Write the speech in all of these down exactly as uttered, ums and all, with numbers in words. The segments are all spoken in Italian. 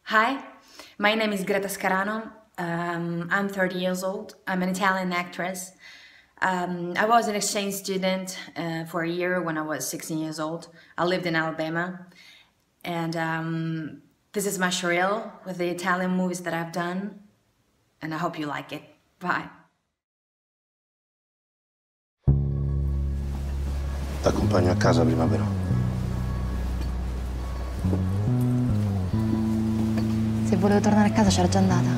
Hi, my name is Greta Scarano. Um, I'm thirty years old. I'm an Italian actress. Um, I was an exchange student uh, for a year when I was sixteen years old. I lived in Alabama. And um, this is my showreel with the Italian movies that I've done. And I hope you like it. Bye. T'accompagno a casa prima però. Se volevo tornare a casa c'era già andata.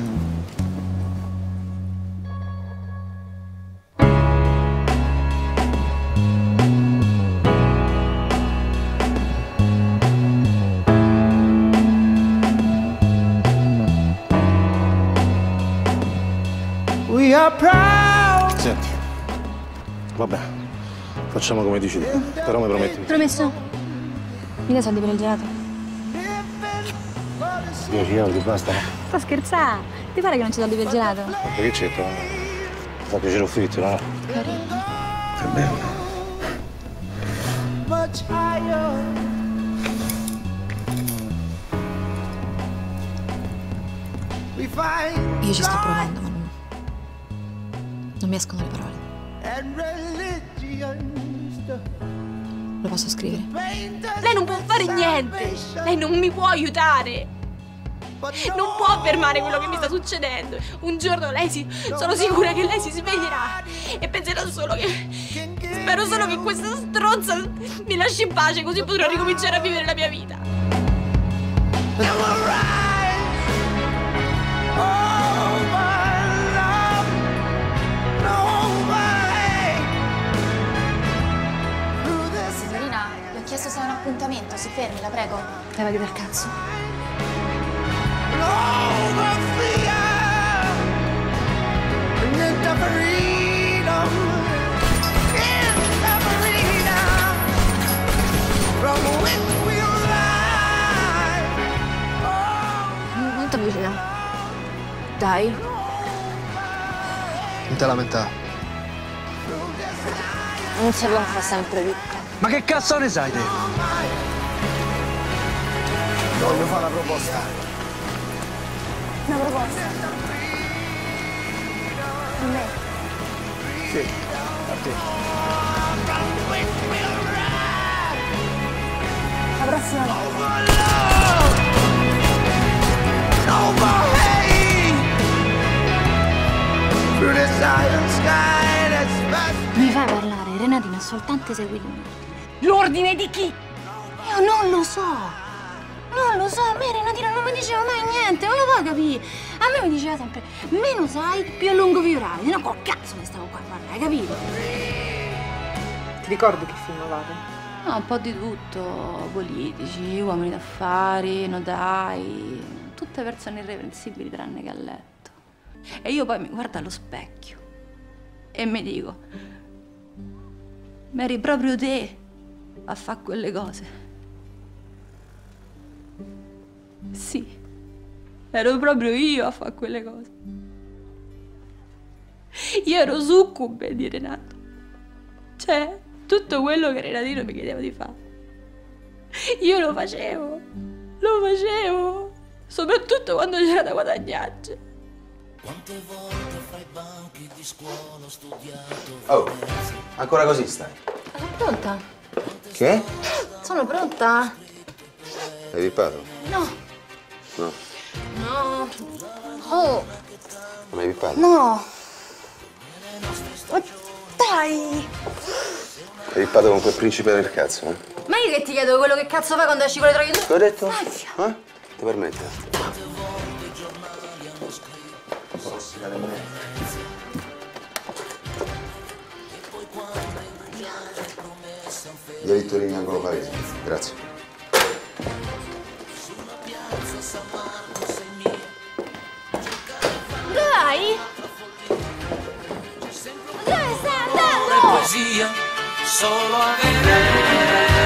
We are proud. Senti, vabbè, facciamo come dici tu, però mi prometti. Promesso? Mi dai soldi per il gelato? dieci euro ti basta, no? Sto scherzando! Ti pare che non ci soldi per il gelato? Ma che c'entra? Mi fa piacere offrirtelo, no? Carino. Che bello. Io ci sto provando, ma non, non mi escono le parole. Lo posso scrivere? Lei non può fare niente! Lei non mi può aiutare! Non può fermare quello che mi sta succedendo! Un giorno lei si... sono sicura che lei si sveglierà e penserà solo che... Spero solo che questa stronza mi lasci in pace, così potrò ricominciare a vivere la mia vita! Signorina, le ho chiesto se è un appuntamento, si fermi, la prego. Levati dal cazzo. Non ti avvicina. Dai. Non te lamentare. Non sapevo che fa sempre ricca. Ma che cazzo ne sai te? Voglio fare una proposta. Una proposta? A me? Sì, a te. La prossima volta. Mi fai parlare, Renatina, soltanto segui L'ordine di chi? Io non lo so. Non lo so, a me Renatina non mi diceva mai niente, non lo puoi capire. A me mi diceva sempre, meno sai, più a lungo vivrai. Se no, col cazzo ne stavo qua a parlare, capito? Ti ricordi che filmavate? No, un po' di tutto. Politici, uomini d'affari, notai. Tutte persone irreprensibili tranne che a letto. E io poi mi guardo allo specchio e mi dico, ma eri proprio te a fare quelle cose. Sì, ero proprio io a fare quelle cose. Io ero succube di Renato. Cioè, tutto quello che Renatino mi chiedeva di fare. Io lo facevo, lo facevo, soprattutto quando c'era da guadagnarci. Quante volte fra i banchi di scuola ho studiato. Oh, ancora così stai? Sono pronta. Che? Sono pronta. Hai vippato? No. No. No. Oh. Non hai vippato? No. Oh, dai. Hai vippato con quel principe del cazzo, eh? Ma io che ti chiedo quello che cazzo fai quando esci con le troie? Che ho detto? Eh? Ti permette? Gli elettori in angolo palese. Grazie. Dai! Dove stai andando? Poesia, solo a vedere.